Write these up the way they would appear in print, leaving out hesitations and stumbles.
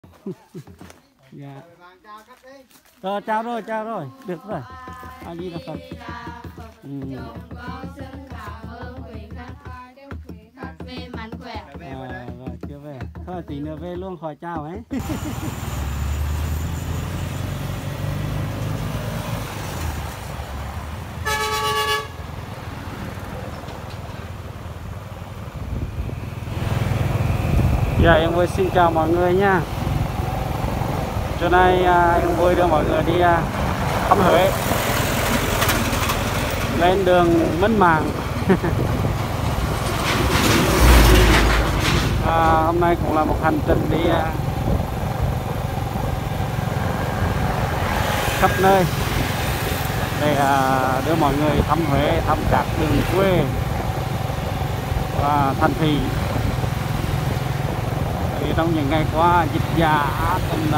Dạ. Chào rồi, được rồi. A Di Đà Phật. Rồi chưa về. Thôi tí nữa về luôn khỏi chào ấy. Dạ em vui xin chào mọi người nha. Trưa nay em vui đưa mọi người đi thăm Huế, lên đường Minh Mạng. Hôm nay cũng là một hành trình đi khắp nơi để đưa mọi người thăm Huế, thăm các đường quê và thành thị. Trong những ngày qua dịch giả cũng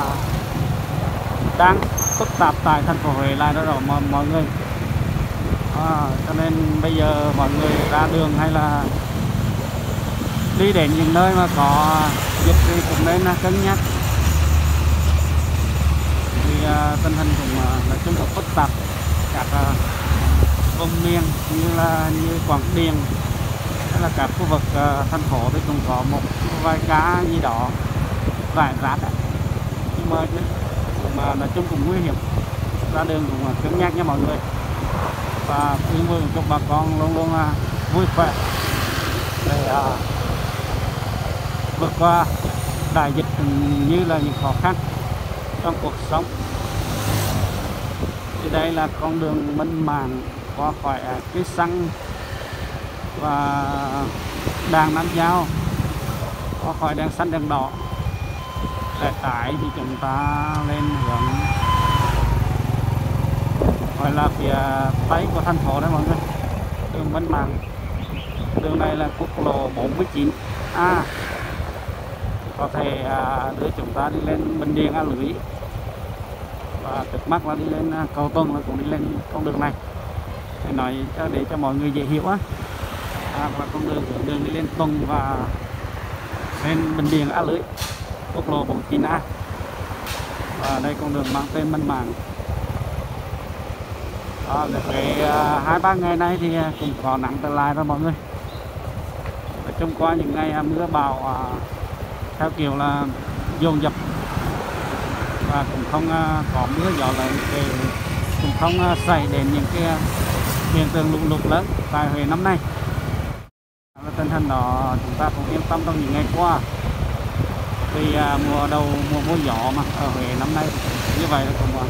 đang phức tạp tại thành phố Huế lại đó rồi mọi người, cho nên bây giờ mọi người ra đường hay là đi đến những nơi mà có dịch thì cũng nên cân nhắc, vì tình hình cũng nói chung là phức tạp. Các vùng miền như Quảng Điền hay là các khu vực thành phố thì cũng có một vài cá gì đó rải rác, nhưng mà nói chung cũng nguy hiểm, ra đường cũng cứng nhắc nha mọi người. Và yên vui chúc bà con luôn luôn vui khỏe để vượt qua đại dịch như là những khó khăn trong cuộc sống. Thì đây là con đường Minh Mạng qua khỏi cây xăng và đàn Nam Giao, qua khỏi đèn xanh đèn đỏ. Để tải thì chúng ta lên hướng gọi là phía tây của thành phố đấy mọi người, đường Minh Mạng. Đường này là quốc lộ 49A, có thể đưa chúng ta đi lên Bình Điền, A Lưới, và trước mắt là đi lên Cầu Tuần, là cũng đi lên con đường này. Để nói để cho mọi người dễ hiểu á, và con đường đi lên Tuần và lên Bình Điền, A Lưới, quốc lộ 49A. Và đây con đường mang tên Minh Mạng. Cái 2-3 ngày nay thì cũng có nắng trở lại rồi mọi người. Nói chung qua những ngày mưa bão theo kiểu là dồn dập và cũng không có mưa gió lớn, để cũng không xảy đến những cái hiện tượng lũ lụt lớn tại Huế năm nay. Tình hình đó chúng ta cũng yên tâm trong những ngày qua, vì mùa gió mà ở Huế năm nay như vậy là cũng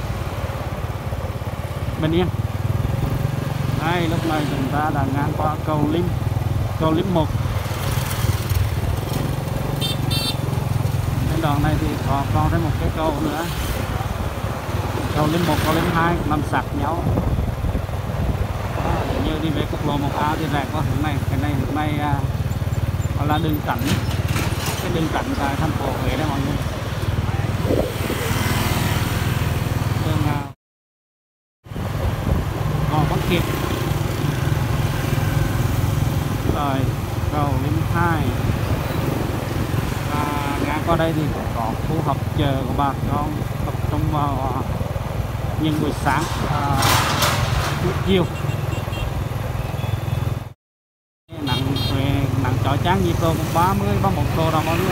bình yên. Đây, lúc này chúng ta đã ngang qua cầu Lim 1. Trên đoạn này thì còn thêm một cái cầu nữa, cầu Lim 1, cầu Lim 2 nằm sát nhau. Như đi về quốc lộ 1A thì rẽ qua hướng này, cái này hướng này là đường cảnh, cái đường cảnh tại thành phố Huế đây mọi người. Đường Gò Vấp Kiệt, rồi cầu Lim 2. Ngang qua đây thì có khu họp chợ của bà con tập trung vào những buổi sáng buổi chiều. Nắng chói chang, nhiệt độ cũng 30-31 độ đó mọi người.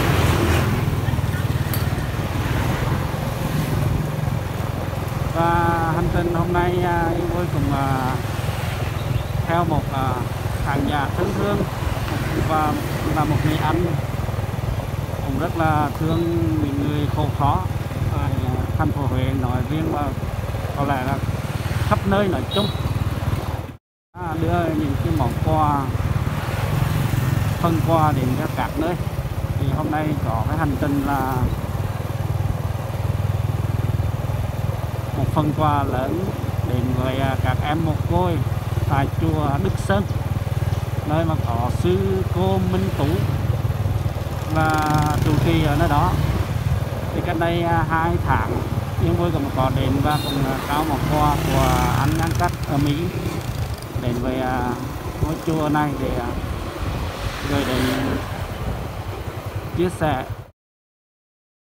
Và hành trình hôm nay em vui cùng theo một khán giả thân thương và là một người anh cũng rất là thương những người khổ khó ở thành phố Huế nói riêng, và có lẽ là khắp nơi nói chung, đưa những cái món quà, phân quà đến cho các nơi. Thì hôm nay có cái hành trình là một phần quà lớn đến với các em mồ côi tại chùa Đức Sơn, nơi mà có sư cô Minh Tú là trụ trì ở nơi đó. Thì cách đây 2 tháng Yên Vui cũng có đến và cũng trao một quà của anh Ngăn Cách ở Mỹ đến với ngôi chùa này để rồi để chia sẻ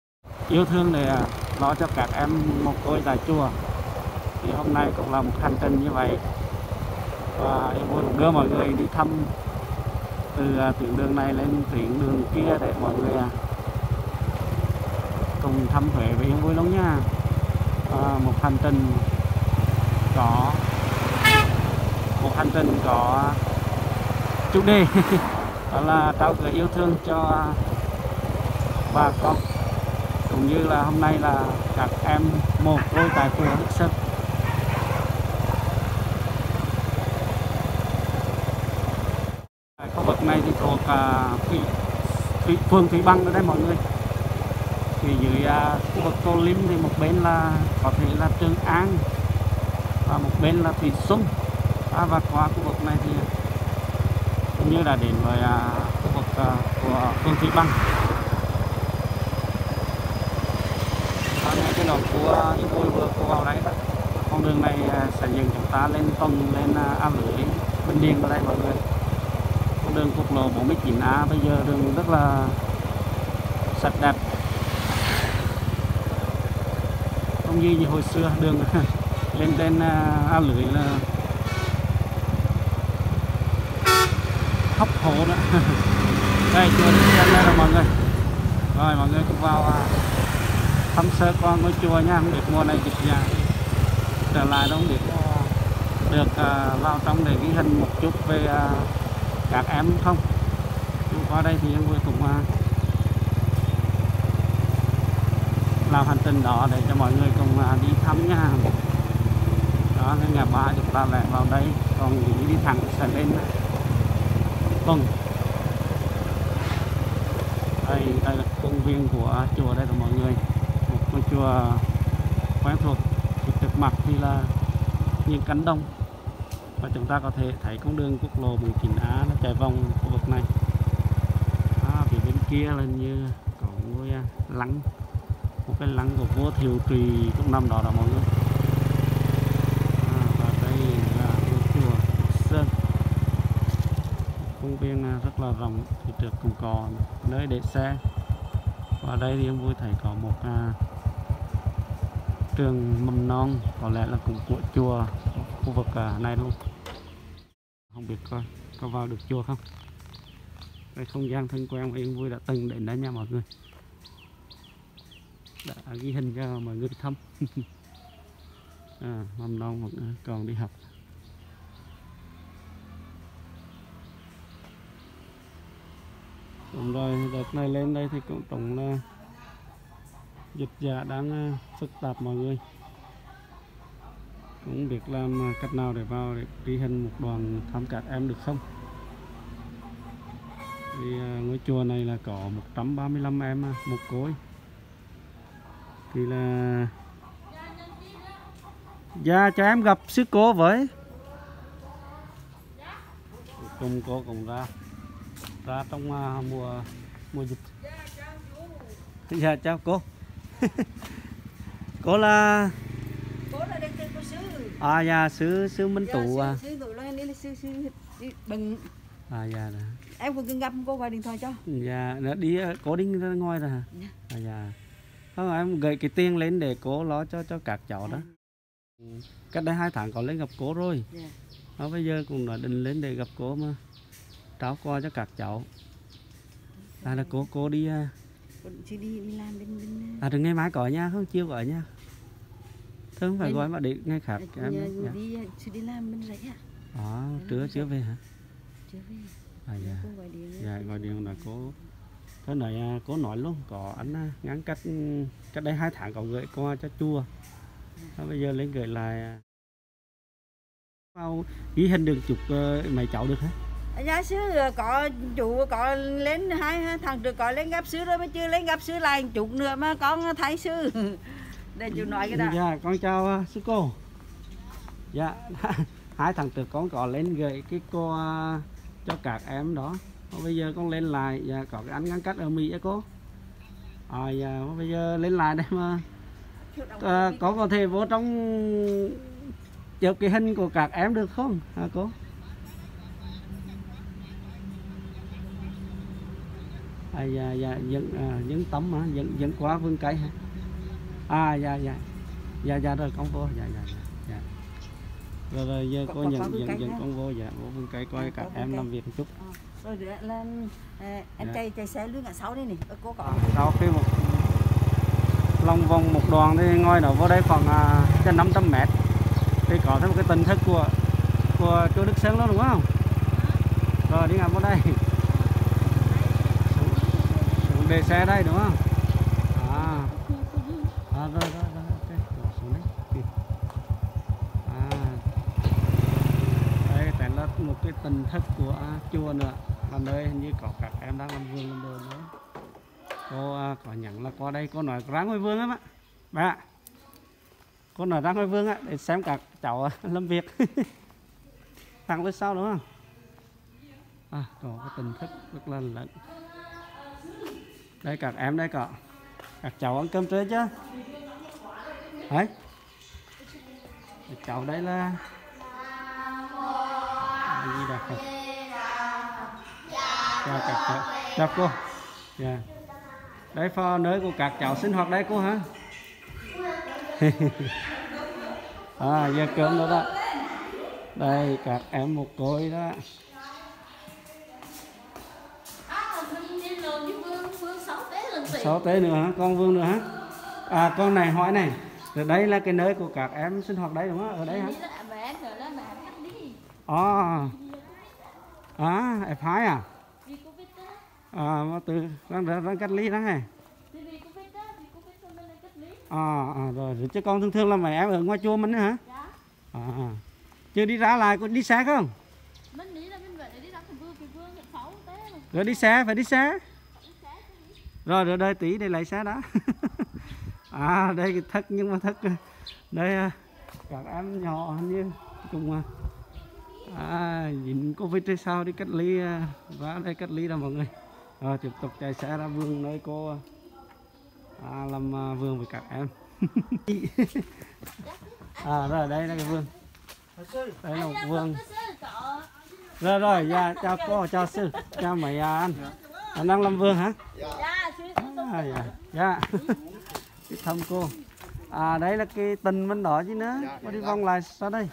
yêu thương để lo cho các em mồ côi tại chùa. Thì hôm nay cũng là một hành trình như vậy, và em vui đưa mọi người đi thăm từ tuyến đường này lên tuyến đường kia để mọi người cùng thăm Huế với Yên Vui luôn nha. Một hành trình có chủ đề đó là trao gửi yêu thương cho bà con, cũng như là hôm nay là các em mồ côi tại chùa Đức Sơn. Khu vực này thì thuộc phường Thủy Bằng ở đây mọi người. Thì dưới khu vực Tô Lim thì một bên là có thể là Trường An và một bên là Thủy Xuân. Và qua khu vực này thì cũng như là đến với khu vực của phường Thủy Bằng. Ngay cái đoạn của Yên Vui vừa qua vào đấy đó. Con đường này sẽ dẫn chúng ta lên tuần lên A Lưới, Bình Điền ở đây mọi người. Con đường quốc lộ 49A bây giờ đường rất là sạch đẹp, không như hồi xưa đường lên trên A Lưới là hóc hố đó. Đây chùa Đức Sơn đây là mọi người. Rồi mọi người cùng vào thăm sơ qua ngôi chùa nha. Không biết mùa này dịch nhà trở lại đâu, không biết được vào trong để ghi hình một chút về các em không. Nhưng qua đây thì em vui cùng làm hành trình đó để cho mọi người cùng đi thăm nha. Đó, cái ngã ba chúng ta lại vào đây, còn đi thẳng sẽ lên tuần. Đây là công viên của chùa đây là mọi người, một ngôi chùa quen thuộc. Thì trước mặt thì là những cánh đồng, và chúng ta có thể thấy con đường quốc lộ 49A nó chạy vòng khu vực này. Phía bên kia là như có ngôi lăng, một cái lăng của vua Thiệu Trì trong năm đó là mọi người. Và đây là ngôi chùa Đức Sơn. Công viên rất là rộng, thì trước cũng có nơi để xe. Và đây thì em vui thấy có một trường mầm non, có lẽ là cũng của chùa khu vực này luôn. Không biết coi có vào được chùa không. Cái không gian thân quen mà Yên Vui đã từng đến đó nha mọi người, đã ghi hình cho mọi người thăm. Mầm non vẫn còn đi học. Đúng rồi, đợt này lên đây thì cũng tổng là dịch dạ đang phức tạp mọi người, cũng biết làm cách nào để vào để ghi hình một đoàn thăm các em được không. Vì ngôi chùa này là có 135 em một cối. Thì là dạ cho em gặp sư cô với. Cùng cô cùng ra trong mùa dịch. Dạ chào cô. Cô là đệ tử của sư. Dạ sư Minh Tụ Sư Tụ là sư Bằng. Dạ đó. Em cũng gặp cô gọi điện thoại cho. Dạ đi cô đi ra ngoài rồi hả? Dạ. Không, em gửi cái tiền lên để cô lo cho các cháu đó. Cách đây 2 tháng có lên gặp cô rồi. Bây giờ cũng đã định lên để gặp cô mà trao quà cho các cháu. Là cô đi đi làm bên đừng ngày mai có nha, không chiều có nha. Thôi không phải gọi mà để ngày khác em. Đi làm bên rẫy à? Chưa về hả? Chưa về. Dạ gọi điện là cô. Cái này cô nói luôn, có anh ngắn cách đây 2 tháng có gửi qua cho chùa. Bây giờ lên gửi lại vào ghi hình được chụp mấy cháu được hả? Dạ sư có chủ có lên 2 tháng trước có lên gặp sư rồi, mới chưa lên gặp sư lại chụp nữa mà con thấy sư. Để chú nói cái đó. Dạ con chào sư cô. Dạ 2 tháng trước con có lên gửi cái cô cho các em đó. Bây giờ con lên lại, dạ, có cái anh ngăn cách ở Mỹ á cô. Dạ, bây giờ lên lại đây mà có thể vô trong chụp cái hình của các em được không hả cô? dạ dạ dẫn tấm hả, dẫn qua vườn cây hả? Dạ dạ dạ dạ rồi con vô dạ dạ dạ rồi giờ cô nhận con vô dạ vô vườn cây coi các em làm việc một chút. Rồi lên em chạy xe lướt ngã 6 đây này cô có. Sau khi một lòng vòng một đoàn thì ngôi nó vô đây khoảng trên 500 m thì có thêm một cái tỉnh thức của chú Đức Sơn đó đúng không? Rồi đi ngắm vào đây. Xuống để xe đây đúng không? Rồi ok, xuống đấy. Đây tại là một cái tỉnh thức của chùa nữa, là nơi hình như có các em đang làm vườn làm đồ nữa. Cô có nhận là qua đây cô nói ráng ngôi vương á bà, cô nói ráng ngôi vương á để xem các cháu làm việc. Thằng phía sau đúng không? Có cái tình thức rất là lớn. Đây các em đây có các cháu ăn cơm trưa chứ? Đấy. Các cháu đây là gì đây không? Chào các cháu. Chào cô. Yeah. Đây là nơi của các cháu sinh hoạt đây cô hả? Giờ cơm nữa đó. Đây các em một cối đó. Sáu tế nữa hả? Con Vương nữa hả? Con này hỏi này. Rồi đây là cái nơi của các em sinh hoạt đấy đúng không? Ở đây hả? F2 à? Mà từ đang cách ly đó hả? Rồi chứ con thường là mày em ở ngoài chùa mình hả? Chưa đi ra lại có đi xe không? Rồi đi xe, phải đi xe. Rồi đây tí đây lấy xe đó. Đây cái thất nhưng mà thất đây các em nhỏ như cùng dính Covid hay sao đi cách ly và đây cách ly đó mọi người. Rồi tiếp tục chạy xe ra vườn nơi cô làm vườn với các em. Rồi đây là cái vườn. Đây là một vườn. Rồi dạ chào cô, chào sư, chào mấy anh. Anh đang làm vườn hả? Dạ. Đi thăm cô. Đấy là cái tình bên đó chứ nữa. Có đi vòng lại sao đây?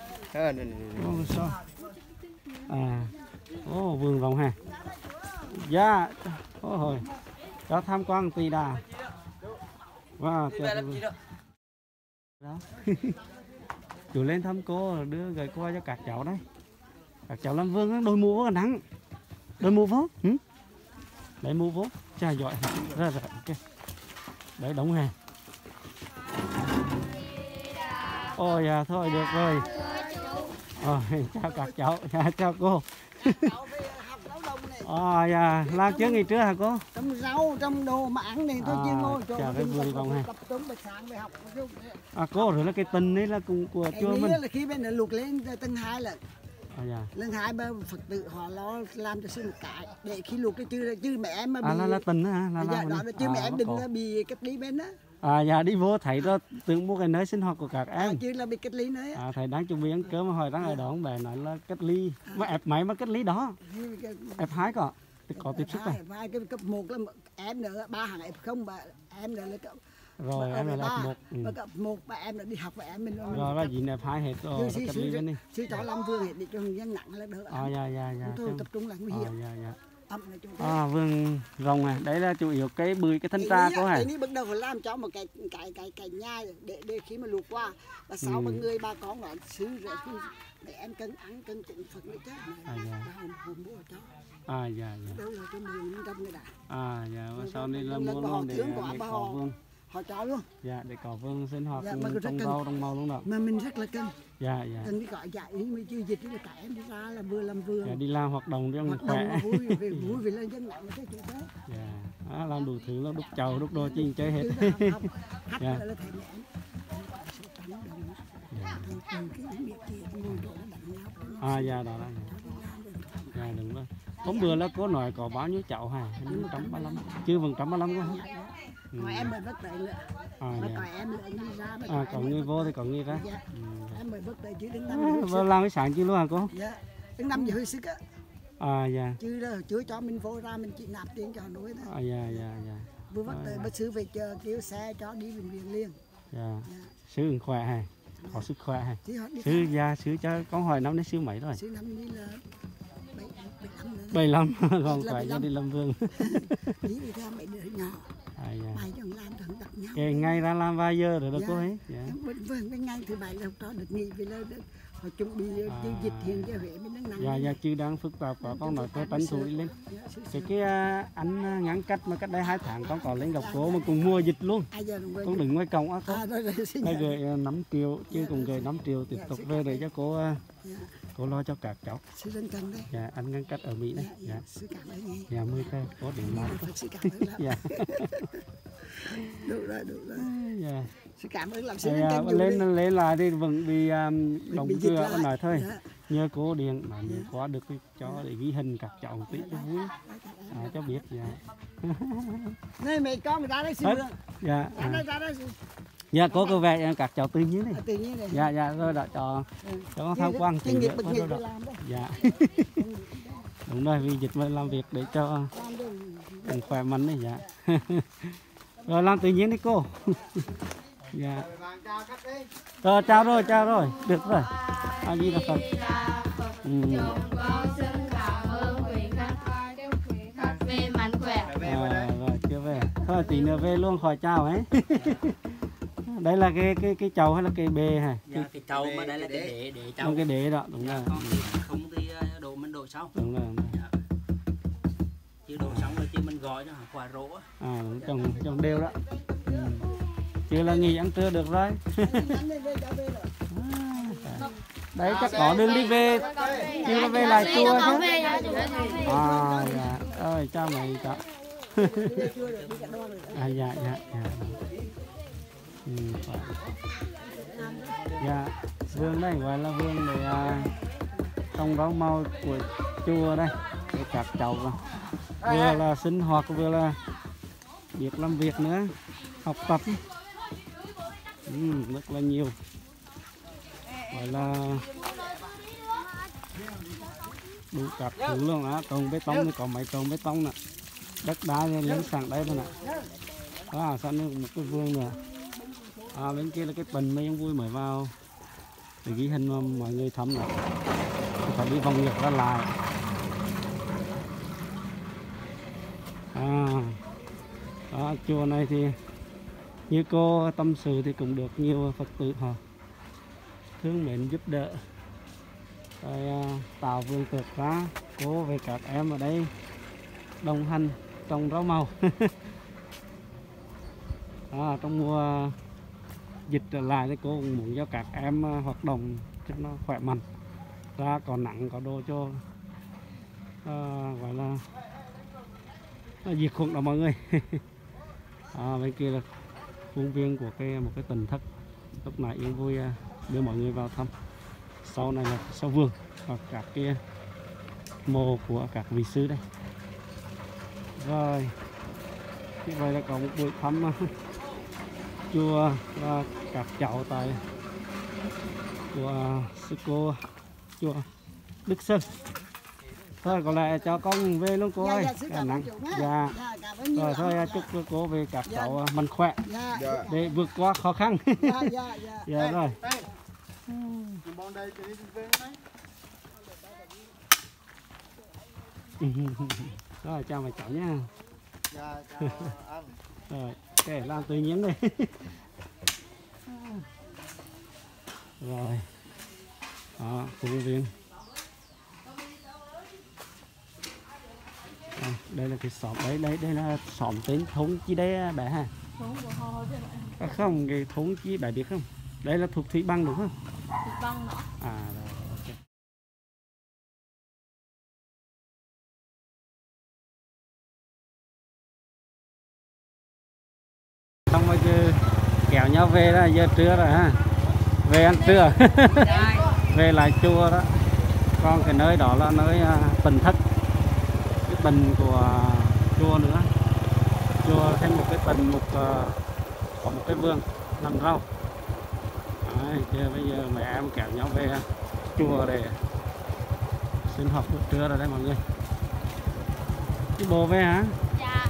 Vườn vòng ha. Dạ. Hồi cho tham quan tùy đà. Wow, đó. Chú lên thăm cô, đưa gửi qua cho các cháu đây. Các cháu làm vườn đôi mũ có nắng. Đôi mũ vô. Đấy mũ vô. Chà giỏi. Rồi ok. Đấy đóng hè. Ôi thôi được rồi. Chào các cháu, chào cô. Làm trước ngày trước hả cô? Trong rau, trong đồ mà ăn này thôi chứ ngồi cho cái vườn vòng này. Tập trung buổi sáng về học. Cô rồi là cái tình đấy là cùng của chùa mình. Là khi bên này luộc lên tầng 2 là lần 2 ba Phật tử họ lo làm cho xin một cái để khi luộc cái chứ mẹ em mà bị là tình hả? Đó chứ mẹ em đừng là bị cách ly bên đó. Dạ đi vô thấy đó tưởng mua cái nơi sinh hoạt của các em. Chứ là bị cách ly nữa. Thầy đang chuẩn bị ăn cơm mà hồi đang ở đó bà nói là cách ly. Mà ép máy mà cách ly đó. F2 có tiếp xúc này. Cái cấp 1 là em nữa 3 hàng F0 và em nữa là cấp. Rồi em là F1. Cấp 1 và em là đi học và em mình. Rồi là gì F2 hết rồi cách ly bên đi. Sư cho làm vườn hết để cho dân nặng là đỡ. Dạ. Thôi tập trung là nguy hiểm. Dạ. Vườn rồng này, đấy là chủ yếu cái bưởi cái thanh tra có hả? Cái này bắt đầu phải làm cho một cái nhà để khi mà luộc qua và sau mọi người bà con nói xứ rồi để em cân ăn cân tụng Phật nữa chứ. Hôm mua cho. Dạ. Đâu là cho 10-100 người đã. Dạ, và sau này là mua luôn để có vườn. Họ cho luôn. Dạ, để có vườn sinh hoạt trong rau trong màu luôn đó. Mà mình rất là cân. Dạ. Cần đi gọi dạy mới chưa dịch là cả em đi ra là vừa làm vườn. Dạ, đi làm hoạt động cho mình khỏe. Vui vì lên dân nặng cái chuyện đó. Dạ, làm đủ thứ là đúc chầu đúc đồ chi chơi hết. Dạ. Dạ đó. Dạ đúng rồi. Hôm bữa là cô nói có bao nhiêu cháu hả? 135. Chưa bằng 135 quá hả? Còn em mới bất tệ nữa. Mà còn em lại đi ra. Còn người vô thì còn người ra. Em mới bất tệ chứ đứng 5 giờ. Làm cái sáng chưa luôn hả cô? Dạ. Đứng 5 giờ hơi sức á. Dạ. Chứ đó chưa cho mình vô ra mình chỉ nạp tiền cho nuôi thôi. Dạ. Vừa bắt tới bác sư về chờ kêu xe cho đi bệnh viện liền. Dạ. Sư khỏe hả? Có sức khỏe hả? Sư cho con hỏi năm nay sư mấy rồi? Sư năm nay là 75 còn khỏe cho đi Lâm Vương. Đi theo mấy đứa nhỏ. Mày chồng làm thằng đặt nhau. Cái ngày ra làm vài giờ rồi đó cô ấy. Vâng, cái ngày thứ bảy là cho được nghỉ vì là họ chuẩn bị dịch hiện cho Huế mình đang nắng. Dạ chứ đang phức tạp quá con nói tôi tránh thủ đi lên. Cái anh ngắn cách mà cách đây 2 tháng con còn lên gặp cô mà cùng mua dịch luôn. Con đừng ngoài cổng á con. Hay gửi 5 triệu chứ cùng gửi 5 triệu tiếp tục về để cho cô lo cho các cháu. Dạ anh ngắn cách ở Mỹ đấy. Dạ 10 cây có điện nói. Dạ. Được rồi. Dạ. Cảm ơn làm sư lên lại đi vẫn bị đóng cửa con nói thôi. Nhờ cô điện mà có được cho để ghi hình các cháu tí cho vui. Cho biết dạ. Này mày con người ta đấy sư. Dạ. Dạ có cơ vẻ các cháu tự nhiên này. Dạ rồi đã cho con tham quan thì dạ. Đúng rồi vì dịch mới làm việc để cho khỏe mạnh đấy dạ. Rồi làm tự nhiên đi cô. Dạ. Rồi chào rồi, được rồi. Gì là Phật. Về mạnh khỏe. Rồi chưa về. Thôi tí nữa về luôn khỏi chào ấy. Đây là cái chầu hay là cái bề hả? Dạ, cái chầu mà đây là cái đế chầu. Cái đế đó, đúng rồi. Không thì đồ mình đổ xong. Đúng rồi. Dạ. Chứ đổ xong rồi chứ mình gói cho quả rỗ. Đúng, trồng đều đó. Chưa là nghỉ ăn trưa được rồi. Đấy chắc có đường đi về. Chưa là về lại chùa chứ. Dạ. Ơi chào mày cháu. Dạ. Dạ, vườn đây gọi là vườn để trồng rau màu của chùa đây để các cháu vừa là sinh hoạt vừa là việc làm việc nữa, học tập rất là nhiều, gọi là đủ các thứ luôn á. Tường bê tông thì có mấy tường bê tông nè, đất đá lên sàn đây thôi nè. Đó sẵn một cái vườn nữa. Bên kia là cái bình mấy ông vui mới vào để ghi hình mà mọi người thăm này, phải đi vòng ngược ra lại. Đó, chùa này thì như cô tâm sự thì cũng được nhiều Phật tử họ thương mến giúp đỡ, rồi tạo vườn tược ra cô về các em ở đây đồng hành trồng rau màu. Trong mùa dịch trở lại thì cô cũng muốn cho các em hoạt động cho nó khỏe mạnh, ra có nặng có đồ cho gọi là diệt khuẩn đó mọi người. Bên kia là khuôn viên của một cái tỉnh thất, lúc này Yên vui đưa mọi người vào thăm. Sau này là sau vườn và các cái mộ của các vị sư đây. Rồi như vậy là có một buổi thăm chùa và các cháu tại của sư cô chùa Đức Sơn. Thôi còn lại cho con về luôn cô ơi. Dạ. Rồi thôi chúc cô về các cháu mạnh khỏe để vượt qua khó khăn. Dạ rồi. Rồi chào mày cháu nha. Rồi để làm tự nhiên đây. Rồi đó, công viên. Đây là cái xóm đây là xóm tên thôn chi đấy bé ha? Không, cái thôn chi bé biết không? Đây là thuộc Thủy Băng đúng không? Thủy Băng đó. Rồi, ok. Xong rồi chứ kéo nhau về là giờ trưa rồi ha, về ăn trưa. Về lại chùa đó. Còn cái nơi đó là nơi tỉnh thất, cái bình của chùa nữa. Chùa thêm một cái bình có một cái vườn làm rau. Đấy, bây giờ mấy em kéo nhau về chùa để sinh hoạt buổi trưa rồi đấy mọi người. Đi bộ về hả? Dạ.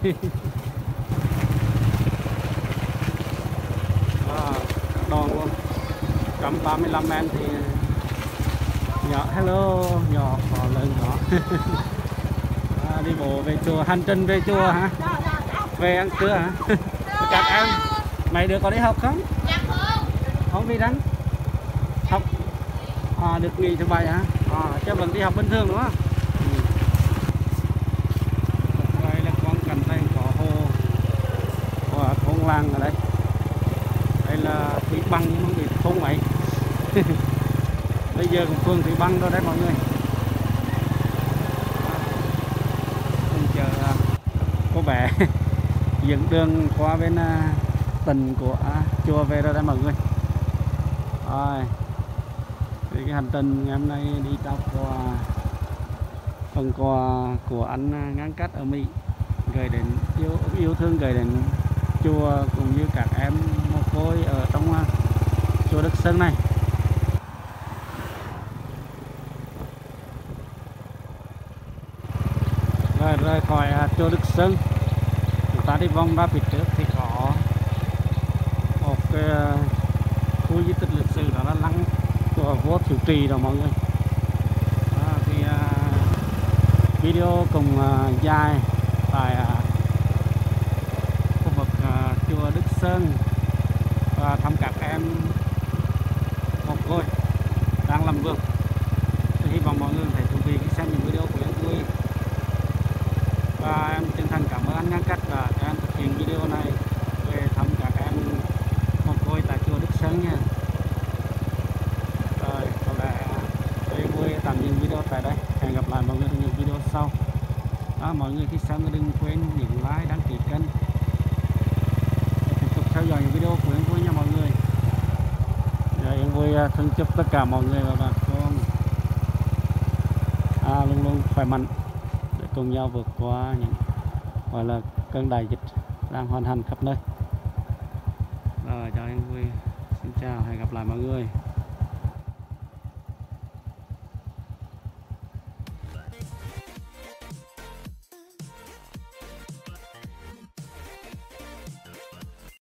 Đòn luôn 135 em thì nhỏ hello nhỏ có lớn nhỏ. Đi bộ về chùa, hành trình về chùa hả? Về ăn trưa hả? Các em mày được có đi học không? Dạ không. Không đi đánh học được nghỉ thứ bảy hả? Chứ vẫn đi học bình thường đúng không? Đây là quang cảnh đây có hồ của thôn làng ở đây. Đây là thủy băng nhưng không bị thôn vậy. Bây giờ cũng phường thủy băng rồi đấy mọi người. Chờ có vẻ dẫn đường qua bên tỉnh của chùa về rồi đấy mọi người. Rồi thì cái hành trình ngày hôm nay đi trao quà, phần quà của anh Ngắn Cách ở Mỹ gửi đến yêu thương gửi đến chùa cũng như các em mồ côi ở trong chùa Đức Sơn này. Rồi rời khỏi chùa Đức Sơn, chúng ta đi vòng ra phía trước thì có một cái khu di tích lịch sử, đó là lăng của vua Thiệu Trì đó mọi người. Thì video cùng dài tại khu vực chùa Đức Sơn và thăm các em mồ côi đang làm vườn. Thì hy vọng mọi người thấy thú vị khi xem những video của em vui. Và em chân thành cảm ơn anh Ngắn Cách đã cho em thực hiện video này về thăm các em mồ côi tại chùa Đức Sơn nha. Rồi có lẽ tôi vui tạm dừng video tại đây. Hẹn gặp lại mọi người trong những video sau. Mọi người khi xem đừng quên nhấn like, đăng ký kênh để tiếp tục theo dõi những video của em vui nha mọi người. Rồi em vui thân chúc tất cả mọi người và bà con luôn luôn khỏe mạnh để cùng nhau vượt qua những gọi là cơn đại dịch đang hoành hành khắp nơi. Rồi chào em vui, xin chào, hẹn gặp lại mọi người.